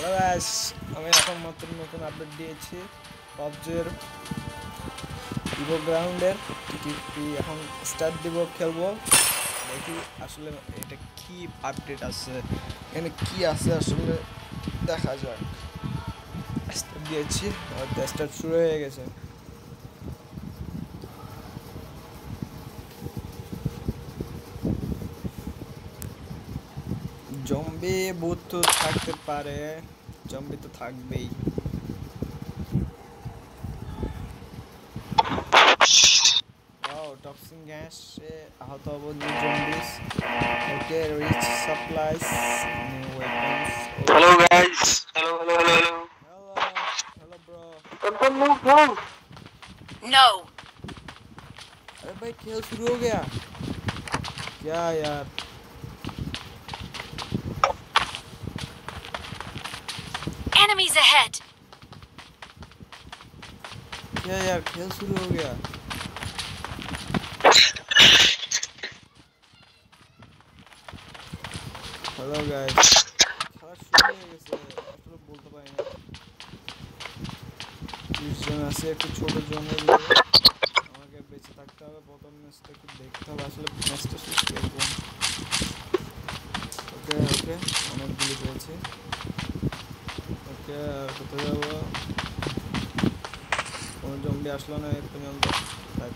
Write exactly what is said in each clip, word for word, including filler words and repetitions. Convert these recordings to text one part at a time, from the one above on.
Hello guys, আমি এখন মাত্র নতুন আপডেট দিয়েছি পাবজির ইভোগ্রাউন্ডের টিটিপি। এখন স্টার্ট দিব, খেলবো, দেখি আসলে এটা কি আপডেট আছে, এখানে কি আছে আসলে দেখা যাক। স্টার্ট দিয়েছি, স্টার্ট শুরু হয়ে গেছে। জম্বি ভূত তো থাকতে পারে, জম্বি তো থাকবেই। Wow, toxin gas se ahat hobo new zombies. Okay, rich supplies, new weapons. Oh. Hello guys. Hello, hello, hello, hello. Hello, hello bro. Don't move, move. No. अरे भाई खेल शुरू हो गया क्या यार? Enemies ahead. क्या यार खेल शुरू हो गया? हेलो गाइस, খেলা শুরু হয়ে গেছে, আসলে বলতে পারি না। ত্রিশ জন আছে, একটু ছোট জনের আমাকে বেঁচে থাকতে হবে। প্রথম ম্যাচটা একটু দেখতে হবে, আসলে ম্যাচটা শেষ করবো। ওকে ওকে, অনেকগুলি পেয়েছি। ওকে, আর কোথায় যাবো? কোনো জম্বি আসলো না এই পর্যন্ত। থাক।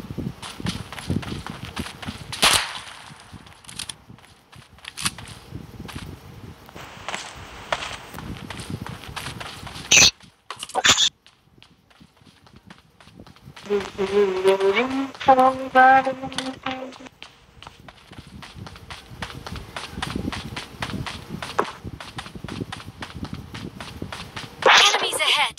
Enemies ahead.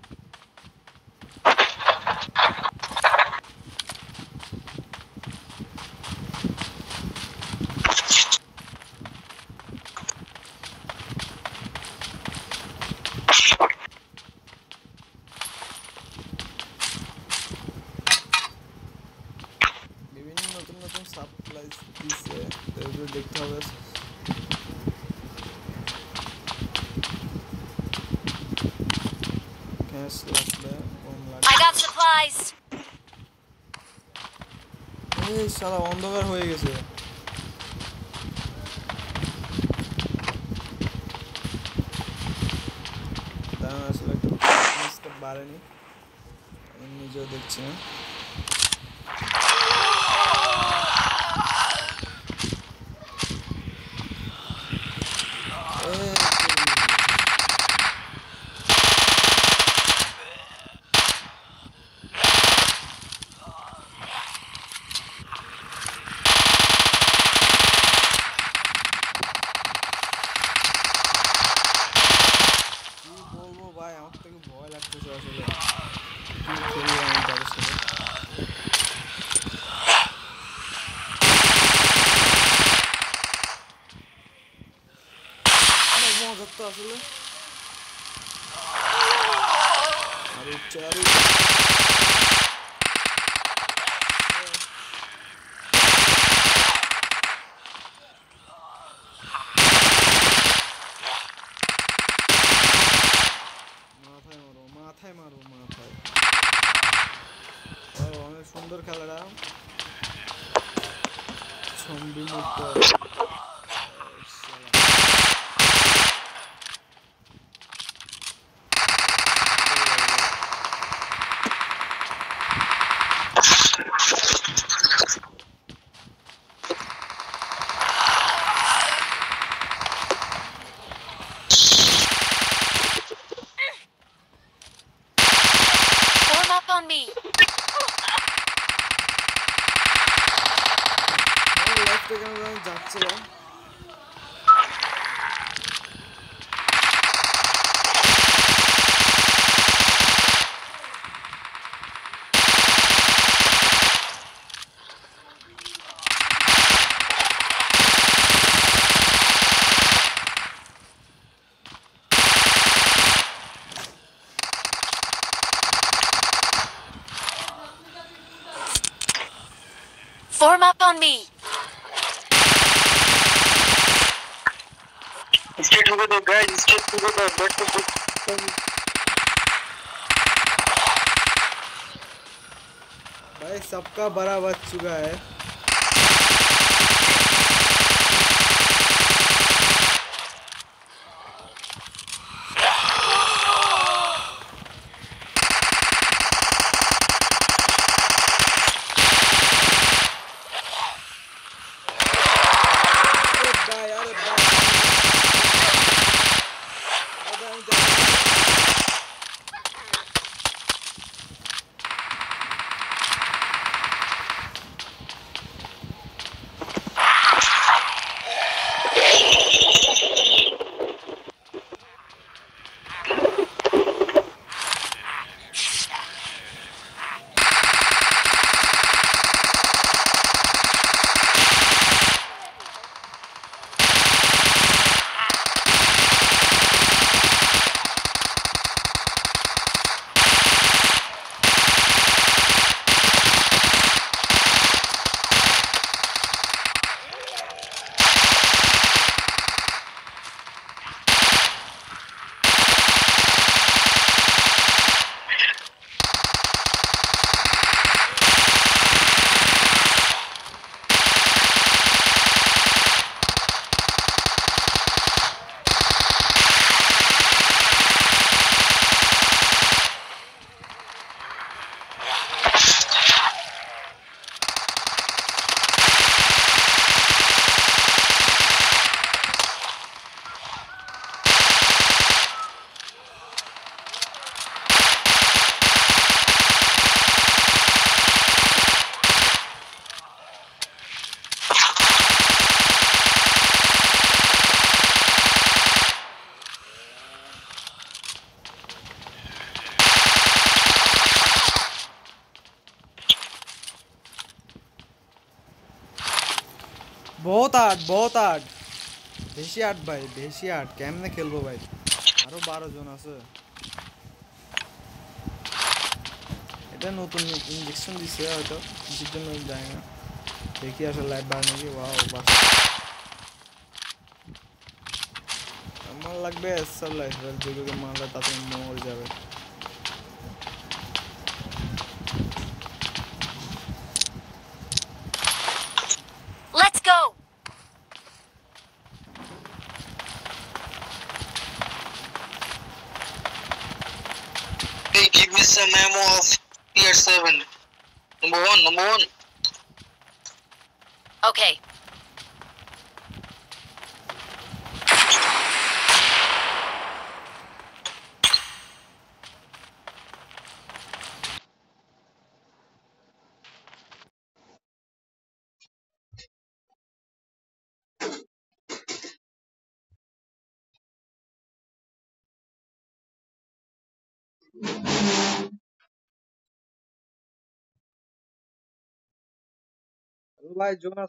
বিভিন্ন নতুন নতুন সাপ্লাই দিচ্ছে, এগুলো দেখতে হবে। গ্যাস লাগবে, কম লাগবে। I got supplies. এই সারা অন্ধকার হয়ে গেছে। তার আসলে একটু জিনিসটা বাড়েনি, আমি নিজেও দেখছি না। বলবো ভাই, আমার থেকে ভয় লাগতেছে আসলে। কি খেলি আমি তাদের সাথে? অনেক মজার তো আসলে। আর উঠছে আর উঠছে। মাথায় মারো, মাথায় মারো, মাথায়। ও, অনেক সুন্দর খেলাটা। জম্বি মুক্ত। Form up on me. আমার লাইফটা কেন জানি যাচ্ছে stay together, guys. Stay together. That's a good thing. भाई सबका बड़ा बच चुका है अरे भाई अरे भाई अरे भाई बहुत आठ बहुत आठ বেশি আট ভাই বেশি আট কেমনে খেলবো ভাই আরো বারো জন আছে এটা নতুন ইনজেকশন দিছে হয়তো কিছুর জন্য যায় না দেখি আসলে লাইভ বাড়ে নাকি ওয়াও বাস আমার লাগবে এসআর লাইফ যেগুলো মারলে তাতে মরে যাবে Let's go. Hey, give me some ammo of tier seven. Number one, number one. Okay. ভাই জোনাস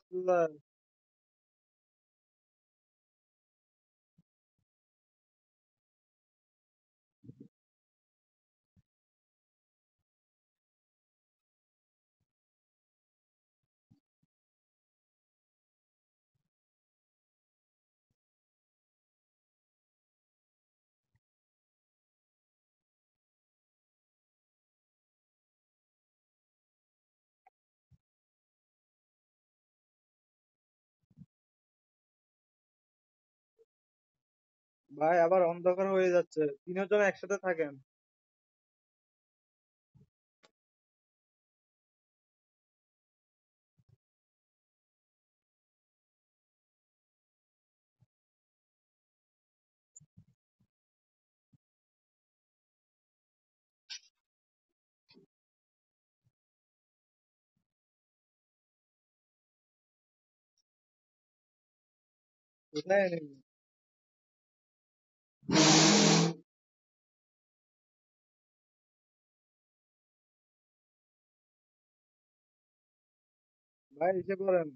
ভাই আবার অন্ধকার হয়ে যাচ্ছে তিনজন একসাথে থাকেন কোথায় enemy? ভাই এসে পড়েন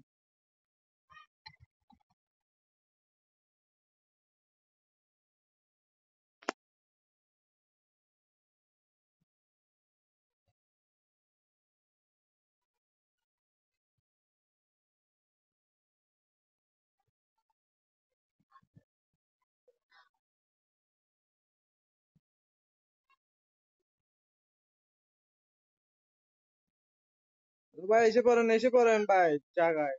ভাই এসে পড়েন এসে পড়েন ভাই জায়গায়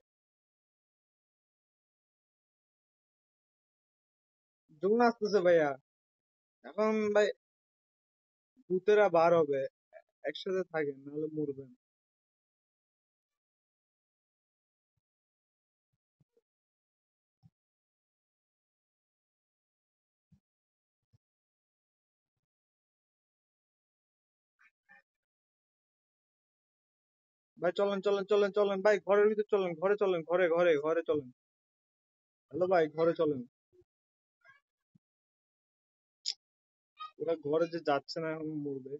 জোন আসতেছে ভাইয়া এখন ভাই ভূতেরা বার হবে একসাথে থাকেন নাহলে মরবেন ভাই চলেন চলেন চলেন চলেন ভাই ঘরের ভিতর চলেন ঘরে চলেন ঘরে ঘরে ঘরে চলেন হ্যালো ভাই ঘরে চলেন ওরা ঘরে যে যাচ্ছে না এখন মরবে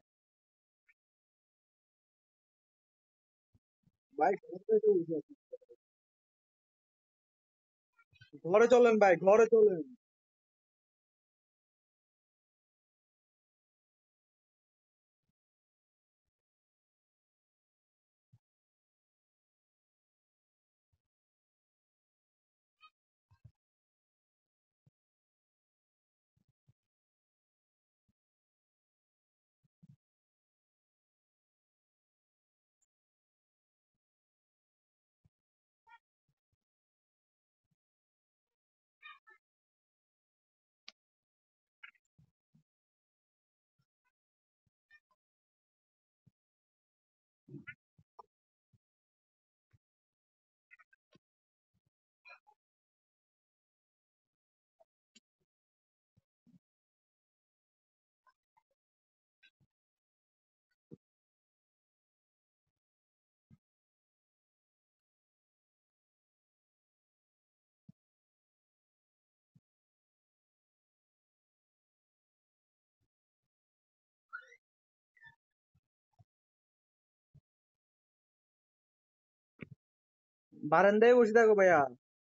ভাই ঘরে তো উঠে আসেন। ঘরে চলেন ভাই ঘরে চলেন বারান্দায় বসে থাকো ভাইয়া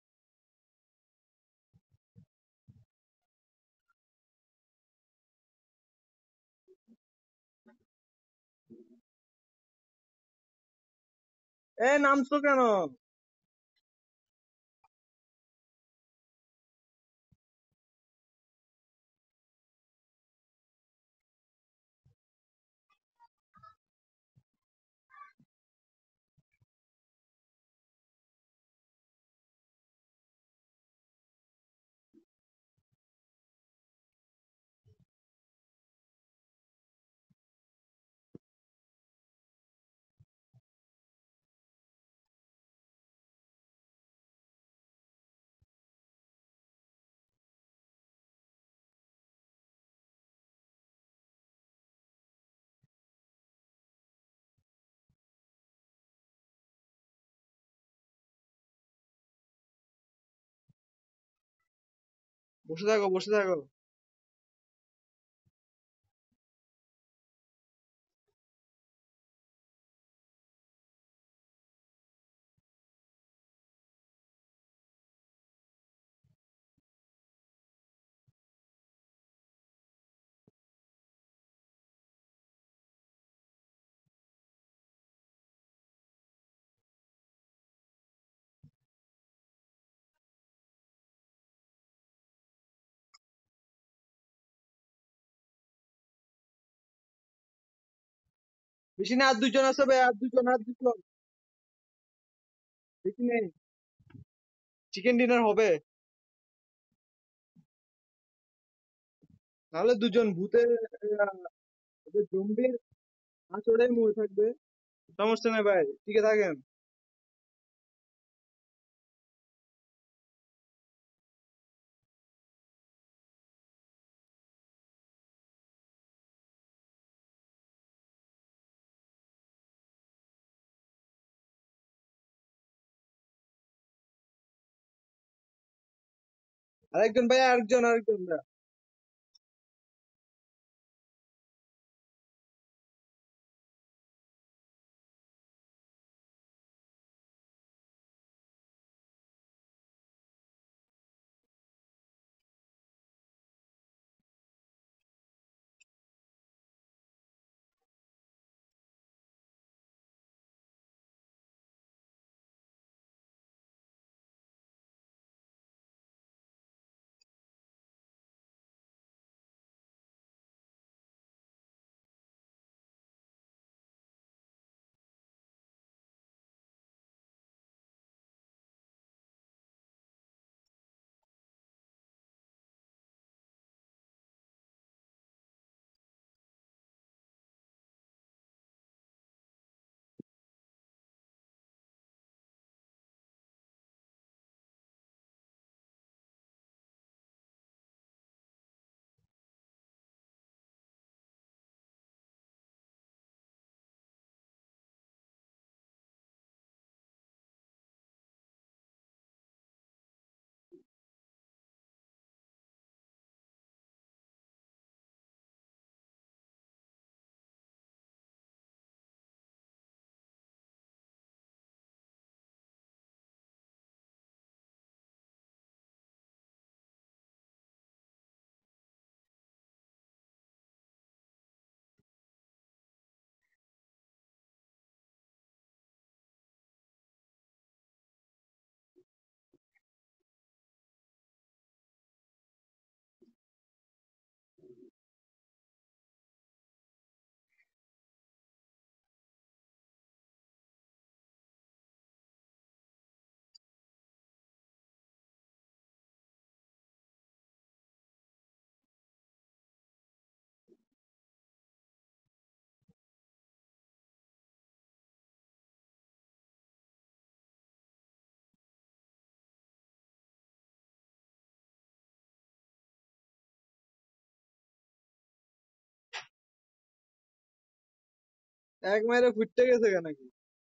এ নামছো কেন বসে থাকো বসে থাকো বেশি না আর দুজন আছে ভাই আর দুজন আর দুজন বেশি নেই চিকেন ডিনার হবে নাহলে দুজন ভূতে জম্বির আঁচড়ে মরে থাকবে সমস্যা নেই ভাই টিকে থাকেন আরেকজন ভাই আরেকজন আরেকজন ভাই এক মাইরে ফুটতে গেছে কেন নাকি?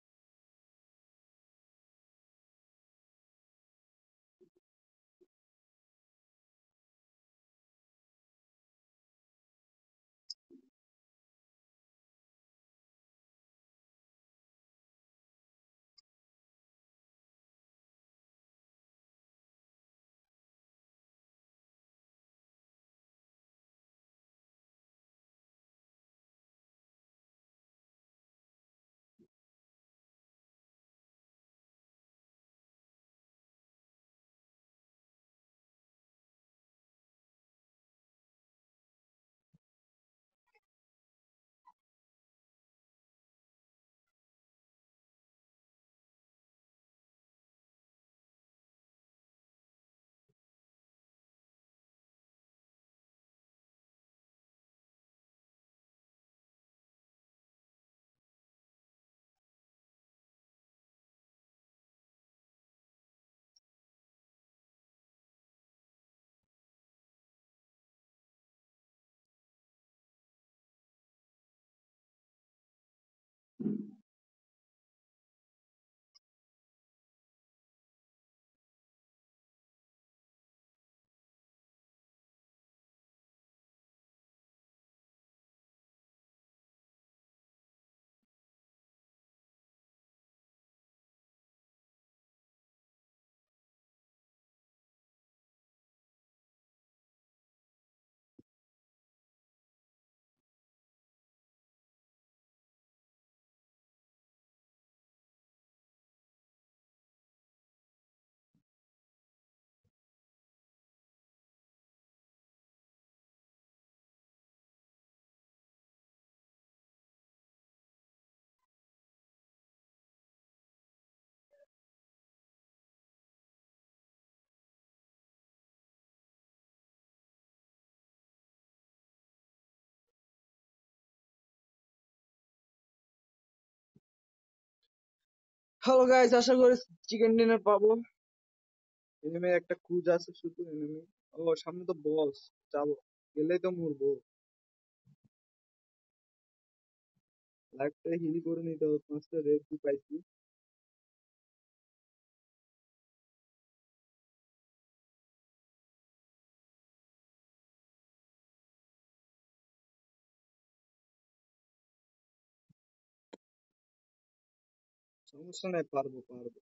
হ্যালো গাইস, আশা করি চিকেন ডিনার পাবো। এনিমে একটা ক্রুজ আছে শুধু এনিমে। ও সামনে তো বস, যাবো, গেলেই তো মরবো। লাইফটা হিলি করে নিতে হবে, পাঁচটা রেড দি পাইছি। সমস্যা নাই, পারবো পারবো।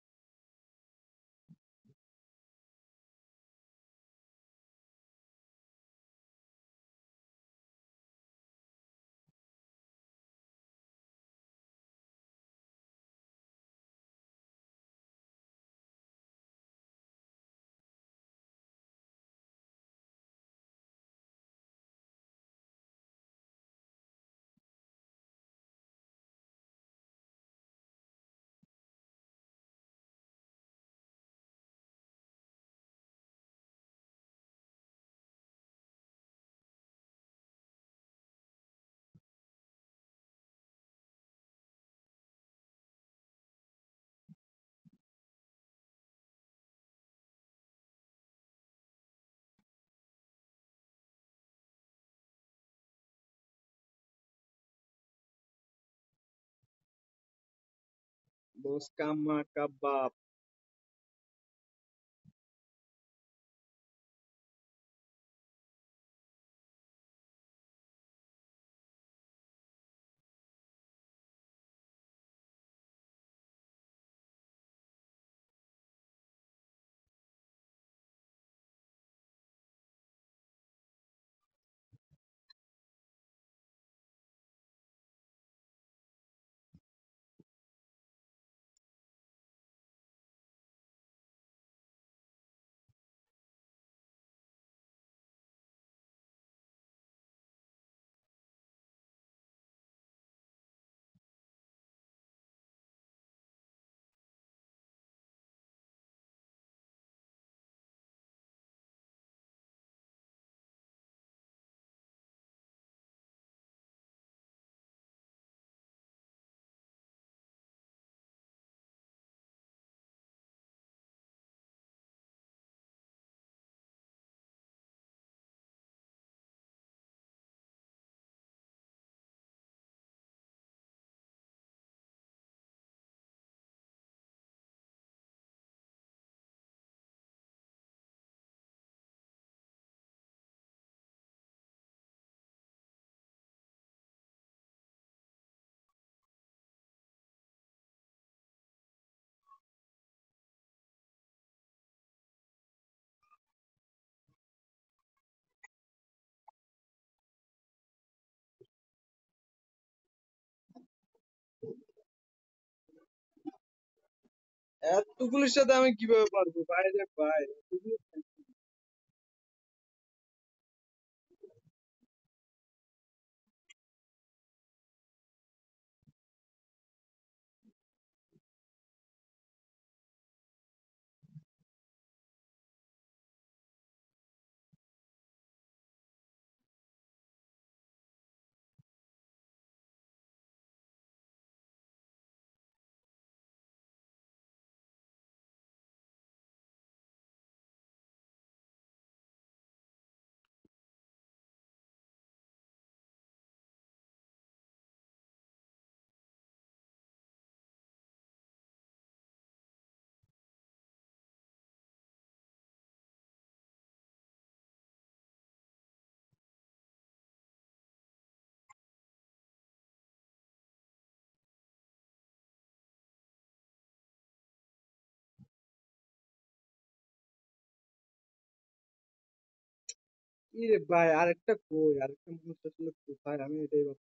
বস কাম্মা কাবাব। এতগুলোর সাথে আমি কিভাবে পারবো ভাই রে ভাই এতগুলো কি রে ভাই আরেকটা কই আরেকটা মানুষ আসলে কোথায় আমি এটাই ভাবছি।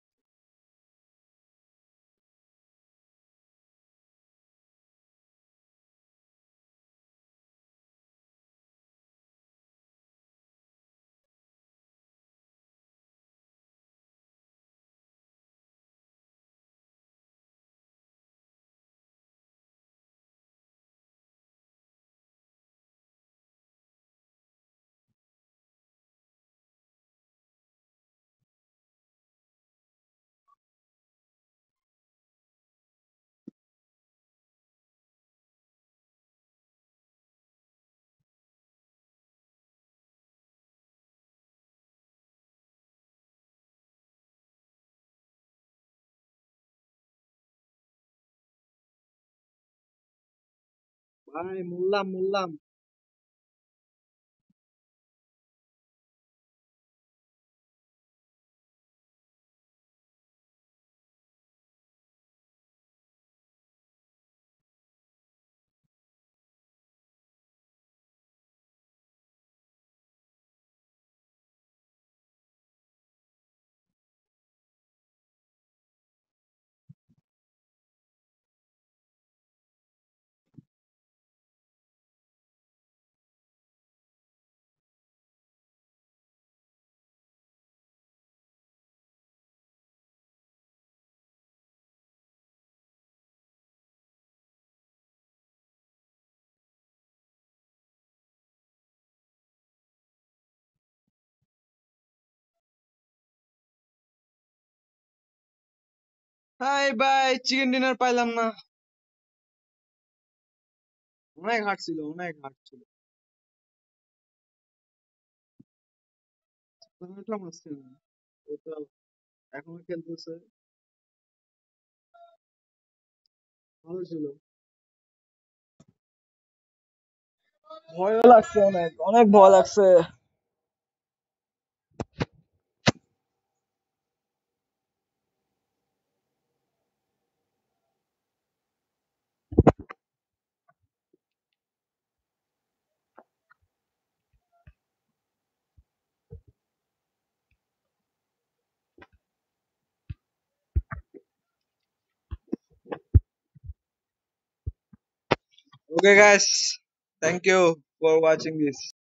ভাই মরলাম মরলাম। হাই ভাই চিকেন ডিনার পাইলাম না। অনেক হার্ড ছিল অনেক হার্ড ছিল। কোনোটা মারছে না। ও তো এখনো খেলতেছে। ভালো ছিল। ভয়ও লাগছে অনেক অনেক ভয় লাগছে। Okay guys, thank you for watching this.